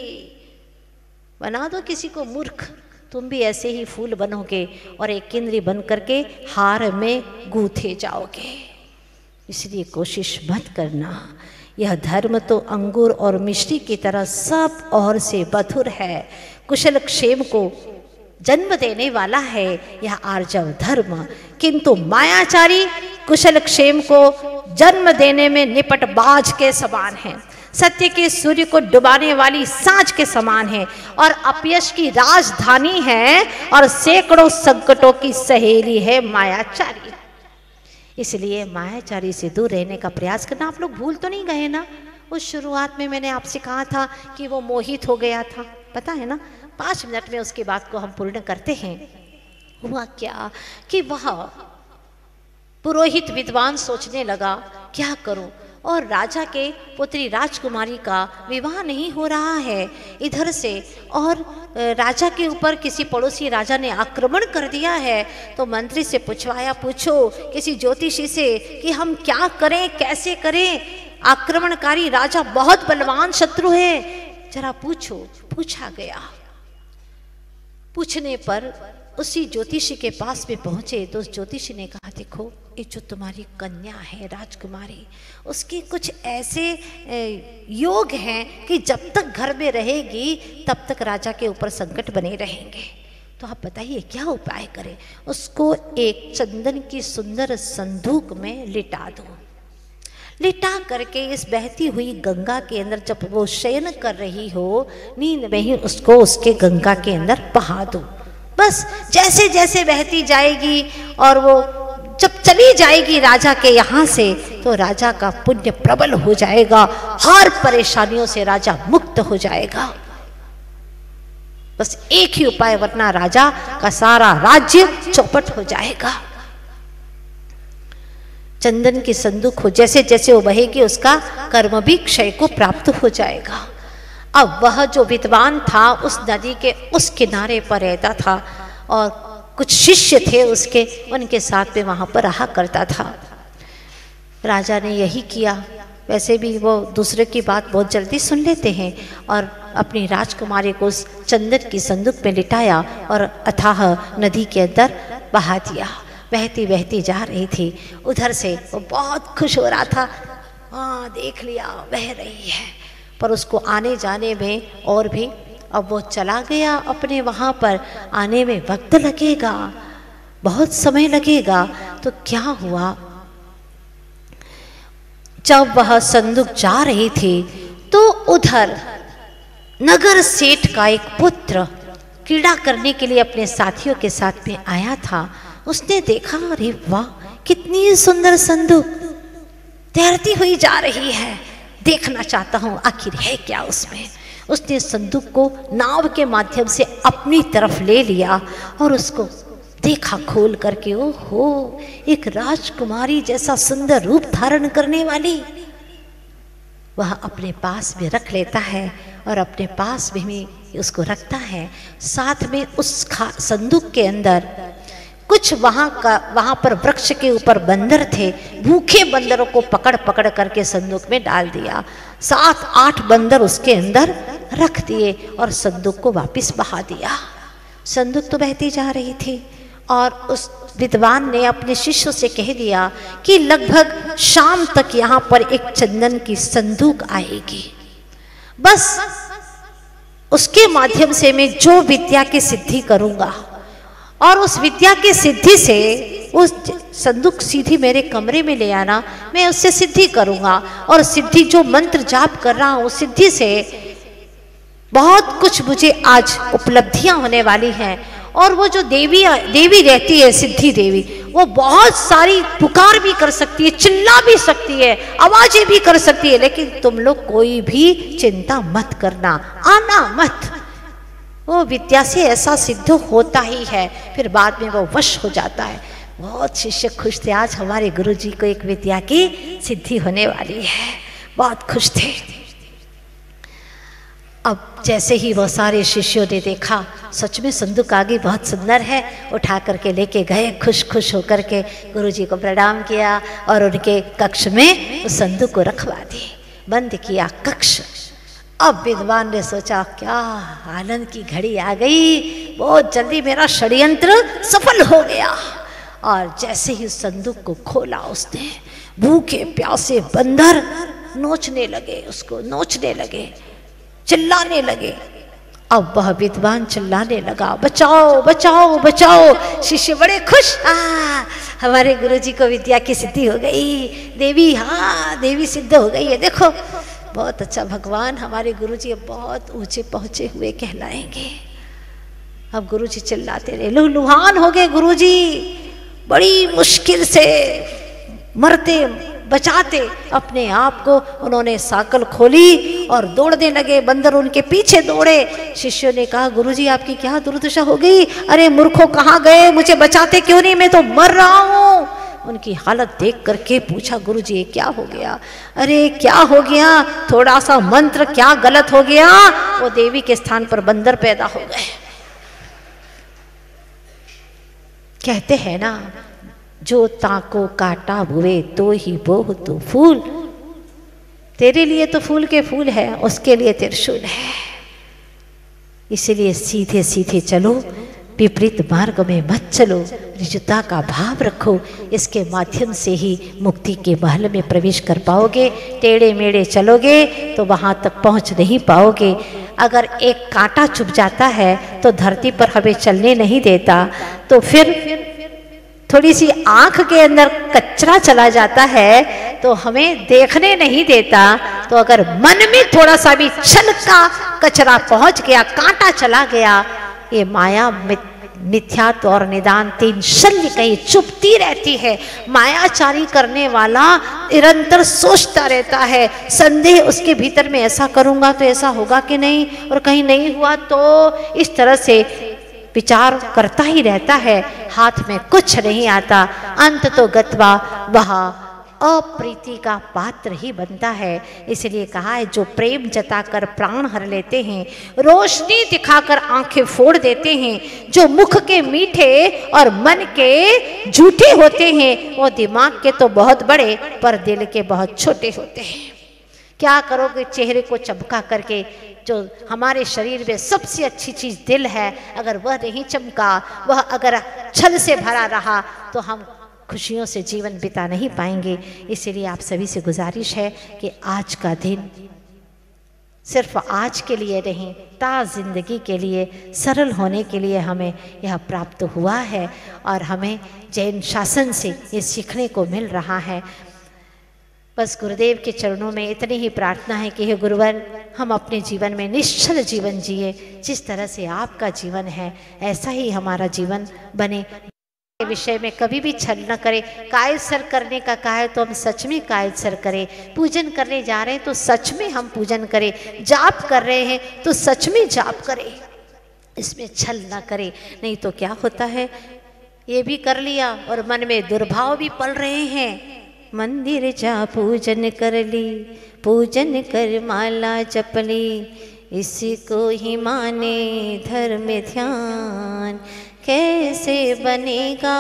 बना दो किसी को मूर्ख, तुम भी ऐसे ही फूल बनोगे और एक केंद्री बन करके हार में गूंथे जाओगे। इसलिए कोशिश मत करना। यह धर्म तो अंगूर और मिश्री की तरह सब और से मधुर है, कुशल क्षेम को जन्म देने वाला है यह आर्जव धर्म। किंतु मायाचारी कुशल क्षेम को जन्म देने में निपटबाज के समान है, सत्य के सूर्य को डुबाने वाली सांझ के समान है और अपयश की राजधानी है और सैकड़ों संकटों की सहेली है मायाचारी। इसलिए मायाचारी से दूर रहने का प्रयास करना। आप लोग भूल तो नहीं गए ना, उस शुरुआत में मैंने आपसे कहा था कि वो मोहित हो गया था, पता है ना? 5 मिनट में उसकी बात को हम पूर्ण करते हैं। हुआ क्या कि वह पुरोहित विद्वान सोचने लगा, क्या करूं, और राजा के पुत्री राजकुमारी का विवाह नहीं हो रहा है इधर से, और राजा के ऊपर किसी पड़ोसी राजा ने आक्रमण कर दिया है। तो मंत्री से पूछवाया, पूछो किसी ज्योतिषी से कि हम क्या करें, कैसे करें, आक्रमणकारी राजा बहुत बलवान शत्रु है, जरा पूछो। पूछा गया। पूछने पर उसी ज्योतिषी के पास में पहुंचे तो उस ज्योतिषी ने कहा, देखो ये जो तुम्हारी कन्या है राजकुमारी, उसके कुछ ऐसे योग हैं कि जब तक घर में रहेगी तब तक राजा के ऊपर संकट बने रहेंगे। तो आप बताइए क्या उपाय करें। उसको एक चंदन की सुंदर संदूक में लिटा दो। लिटा करके इस बहती हुई गंगा के अंदर जब वो शयन कर रही हो, नींद में ही उसको उसके गंगा के अंदर बहा दो। बस जैसे जैसे बहती जाएगी और वो जब चली जाएगी राजा के यहाँ से, तो राजा का पुण्य प्रबल हो जाएगा, हर परेशानियों से राजा मुक्त हो जाएगा। बस एक ही उपाय, वरना राजा का सारा राज्य चौपट हो जाएगा। चंदन की संदूक हो, जैसे जैसे वो बहेगी उसका कर्म भी क्षय को प्राप्त हो जाएगा। अब वह जो विद्वान था उस नदी के उस किनारे पर रहता था और कुछ शिष्य थे उसके, उनके साथ में वहां पर रहा करता था। राजा ने यही किया। वैसे भी वो दूसरे की बात बहुत जल्दी सुन लेते हैं, और अपनी राजकुमारी को उस चंदन की संदूक में लिटाया और अथाह नदी के अंदर बहा दिया। बहती बहती जा रही थी। उधर से वो बहुत खुश हो रहा था, हाँ देख लिया बह रही है, पर उसको आने जाने में और भी, अब वो चला गया अपने वहाँ पर, आने में वक्त लगेगा, बहुत समय लगेगा। तो क्या हुआ, जब वह संदूक जा रही थी तो उधर नगर सेठ का एक पुत्र क्रीड़ा करने के लिए अपने साथियों के साथ में आया था। उसने देखा, अरे वाह कितनी सुंदर संदूक तैरती हुई जा रही है, देखना चाहता हूं आखिर है क्या उसमें। उसने संदूक को नाव के माध्यम से अपनी तरफ ले लिया और उसको देखा खोल करके। ओहो, एक राजकुमारी जैसा सुंदर रूप धारण करने वाली। वह अपने पास में रख लेता है और अपने पास में उसको रखता है। साथ में उस संदूक के अंदर कुछ वहां पर वृक्ष के ऊपर बंदर थे, भूखे बंदरों को पकड़ पकड़ करके संदूक में डाल दिया। 7-8 बंदर उसके अंदर रख दिए और संदूक को वापस बहा दिया। संदूक तो बहती जा रही थी और उस विद्वान ने अपने शिष्यों से कह दिया कि लगभग शाम तक यहाँ पर एक चंदन की संदूक आएगी, बस उसके माध्यम से मैं जो विद्या की सिद्धि करूंगा और उस विद्या की सिद्धि से उस संदूक सीधी मेरे कमरे में ले आना, मैं उससे सिद्धि करूंगा। और सिद्धि जो मंत्र जाप कर रहा हूँ, सिद्धि से बहुत कुछ मुझे आज उपलब्धियां होने वाली हैं। और वो जो देवी रहती है, सिद्धि देवी, वो बहुत सारी पुकार भी कर सकती है, चिल्ला भी सकती है, आवाजें भी कर सकती है। लेकिन तुम लोग कोई भी चिंता मत करना, आना मत। वो विद्या से ऐसा सिद्ध होता ही है, फिर बाद में वो वश हो जाता है। बहुत शिष्य खुश थे, आज हमारे गुरुजी को एक विद्या की सिद्धि होने वाली है, बहुत खुश थे। अब जैसे ही वो सारे शिष्यों ने देखा, सच में संदूक आ गई, बहुत सुंदर है, उठा करके लेके गए, खुश खुश होकर के गुरुजी को प्रणाम किया और उनके कक्ष में उस संदूक को रखवा दी, बंद किया कक्ष। अब विद्वान ने सोचा क्या आनंद की घड़ी आ गई, बहुत जल्दी मेरा षड्यंत्र सफल हो गया। और जैसे ही संदूक को खोला उसने, भूखे प्यासे बंदर नोचने लगे, उसको नोचने लगे, चिल्लाने लगे। अब वह विद्वान चिल्लाने लगा, बचाओ बचाओ बचाओ। शिष्य बड़े खुश, हमारे गुरुजी को विद्या की सिद्धि हो गई, देवी, हाँ देवी सिद्ध हो गई है, देखो बहुत अच्छा, भगवान हमारे गुरुजी अब बहुत ऊंचे पहुंचे हुए कहलाएंगे। अब गुरुजी चिल्लाते रहे, लुहान हो गए गुरुजी, बड़ी मुश्किल से मरते बचाते अपने आप को उन्होंने साकल खोली और दौड़ने लगे, बंदर उनके पीछे दौड़े। शिष्यों ने कहा, गुरुजी आपकी क्या दुर्दशा हो गई, अरे मूर्खों कहाँ गए, मुझे बचाते क्यों नहीं, मैं तो मर रहा हूँ। उनकी हालत देख करके पूछा, गुरुजी ये क्या हो गया? अरे क्या हो गया? थोड़ा सा मंत्र क्या गलत हो गया? वो देवी के स्थान पर बंदर पैदा हो गए। कहते हैं ना, जो ताको काटा हुए तो ही बोह तो फूल। तेरे लिए तो फूल के फूल है, उसके लिए त्रिशूल है। इसलिए सीधे सीधे चलो, विपरीत मार्ग में मत चलो, ऋजुता का भाव रखो। इसके माध्यम से ही मुक्ति के महल में प्रवेश कर पाओगे। टेढ़े मेढ़े चलोगे तो वहाँ तक पहुँच नहीं पाओगे। अगर एक कांटा चुभ जाता है तो धरती पर हमें चलने नहीं देता, तो फिर थोड़ी सी आंख के अंदर कचरा चला जाता है तो हमें देखने नहीं देता। तो अगर मन में थोड़ा सा भी छल का कचरा पहुंच गया, कांटा चला गया, ये माया मिथ्यात्व और निदान तीन शल्य कहीं चुपती रहती है। मायाचारी करने वाला निरंतर सोचता रहता है, संदेह उसके भीतर में, ऐसा करूंगा तो ऐसा होगा कि नहीं, और कहीं नहीं हुआ तो इस तरह से विचार करता ही रहता है। हाथ में कुछ नहीं आता। अंत तो गत्वा वह अप्रीति का पात्र ही बनता है। इसलिए कहा है, जो प्रेम जताकर प्राण हर लेते हैं, रोशनी दिखाकर आंखें फोड़ देते हैं, जो मुख के मीठे और मन के झूठे होते हैं, वो दिमाग के तो बहुत बड़े पर दिल के बहुत छोटे होते हैं। क्या करोगे चेहरे को चमका करके? जो हमारे शरीर में सबसे अच्छी चीज दिल है, अगर वह नहीं चमका, वह अगर छल से भरा रहा, तो हम खुशियों से जीवन बिता नहीं पाएंगे। इसलिए आप सभी से गुजारिश है कि आज का दिन सिर्फ आज के लिए नहीं, ता जिंदगी के लिए, सरल होने के लिए हमें यह प्राप्त हुआ है। और हमें जैन शासन से ये सीखने को मिल रहा है। बस गुरुदेव के चरणों में इतनी ही प्रार्थना है कि हे गुरुवर, हम अपने जीवन में निश्चल जीवन जिए। जिस तरह से आपका जीवन है ऐसा ही हमारा जीवन बने। विषय में कभी भी छल न करें। कायद सर करने का कहा है तो हम सच में कायद सर करें। पूजन करने जा रहे हैं तो सच में हम पूजन करें। जाप कर रहे हैं तो सच में जाप करें, इसमें छल न करें। नहीं तो क्या होता है, ये भी कर लिया और मन में दुर्भाव भी पल रहे हैं। मंदिर जा पूजन कर ली, पूजन कर माला जपली, इसको ही माने धर्म ध्यान, कैसे बनेगा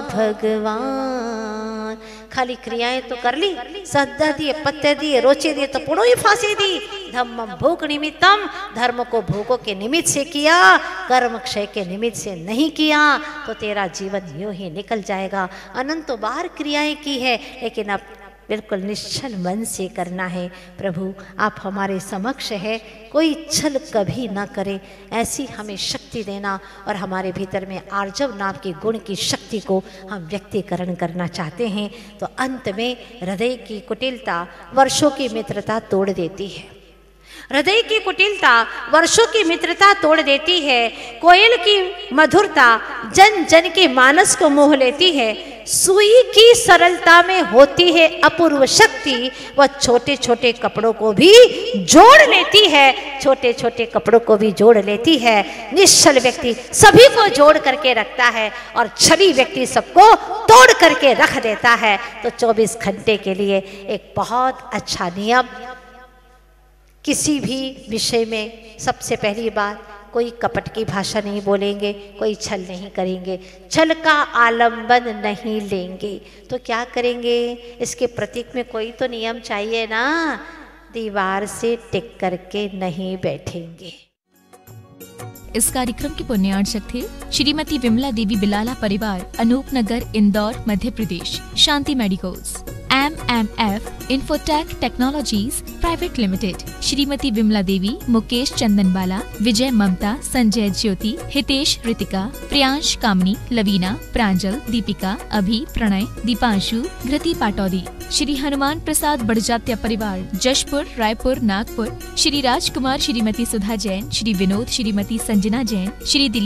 भगवान। खाली क्रियाएं तो कर ली, सद्दा दिए, पत्ते दिए, रोचे दिए तो पुणो ही फांसी दी। धम्मम भोग निमित्तम, धर्म को भोगों के निमित्त से किया, कर्म क्षय के निमित्त से नहीं किया तो तेरा जीवन यूं ही निकल जाएगा। अनंत बार क्रियाएं की है, लेकिन अब बिल्कुल निश्चल मन से करना है। प्रभु आप हमारे समक्ष है, कोई छल कभी ना करे, ऐसी हमें शक्ति देना। और हमारे भीतर में आर्जव नाम के गुण की शक्ति को हम व्यक्तीकरण करना चाहते हैं। तो अंत में हृदय की कुटिलता वर्षों की मित्रता तोड़ देती है। हृदय की कुटिलता वर्षों की मित्रता तोड़ देती है। कोयल की मधुरता जन जन के मानस को मोह लेती है। सुई की सरलता में होती है अपूर्व शक्ति, वह छोटे छोटे कपड़ों को भी जोड़ लेती है। छोटे छोटे कपड़ों को भी जोड़ लेती है। निश्चल व्यक्ति सभी को जोड़ करके रखता है और छली व्यक्ति सबको तोड़ करके रख देता है। तो 24 घंटे के लिए एक बहुत अच्छा नियम, किसी भी विषय में सबसे पहली बात, कोई कपट की भाषा नहीं बोलेंगे, कोई छल नहीं करेंगे, छल का आलंबन नहीं लेंगे। तो क्या करेंगे, इसके प्रतीक में कोई तो नियम चाहिए ना, दीवार से टिक करके नहीं बैठेंगे। इस कार्यक्रम के पुण्यार्चक थे श्रीमती विमला देवी बिलाला परिवार, Anoopnagar, Indore, Madhya Pradesh. Shanti medicos, MMF infotech technologies private limited. Shrimati Vimla Devi, Mukesh Chandanbala, Vijay Mamta, Sanjay Jyoti, Hitesh Ritika, Priyansh Kamni, Lavina, Pranjal, Deepika, Abhi, Pranay, Deepanshu, घृति Pataudi. Shri Hanuman Prasad Barjatya परिवार, जशपुर, रायपुर, नागपुर। श्री राजकुमार, श्रीमती सुधा जैन, श्री विनोद, श्रीमती संजना जैन, श्री दिलीप,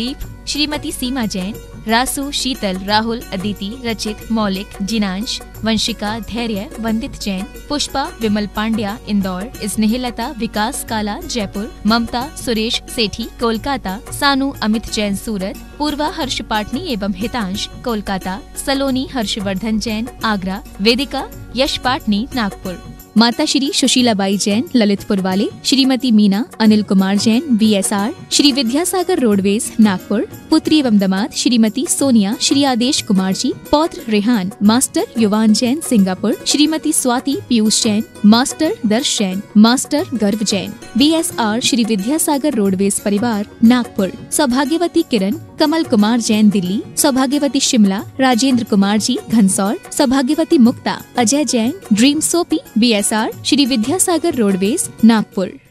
श्रीमती सीमा जैन, रासु, शीतल, राहुल, अदिति, रचित, मौलिक, जिनांश, वंशिका, धैर्य, वंदित जैन, पुष्पा, विमल पांड्या, इंदौर, स्नेहलता, विकास काला, जयपुर, ममता, सुरेश सेठी, कोलकाता, सानू, अमित जैन, सूरत, पूर्वा, हर्ष पाटनी एवं हितांश, कोलकाता, सलोनी, हर्षवर्धन जैन, आगरा, वेदिका, यश पाटनी, नागपुर। माता श्री सुशीलाबाई जैन, ललितपुर वाले, श्रीमती मीना, अनिल कुमार जैन, VSR, श्री विद्यासागर रोडवेज, नागपुर। पुत्री एवं दामाद श्रीमती सोनिया, श्री आदेश कुमार जी, पौत्र Rehan, master Yuvan Jain, Singapore. Shrimati Swati Piyush Jain, master Darsh Jain, master Garv Jain. VSR, Shri Vidyasagar roadways परिवार, नागपुर। सौभाग्यवती किरण, कमल कुमार जैन, दिल्ली। सौभाग्यवती शिमला, राजेंद्र कुमार जी, घनसौर। सौभाग्यवती Mukta, Ajay Jain, dream soapy, VSR, Shri Vidyasagar roadways, Nagpur.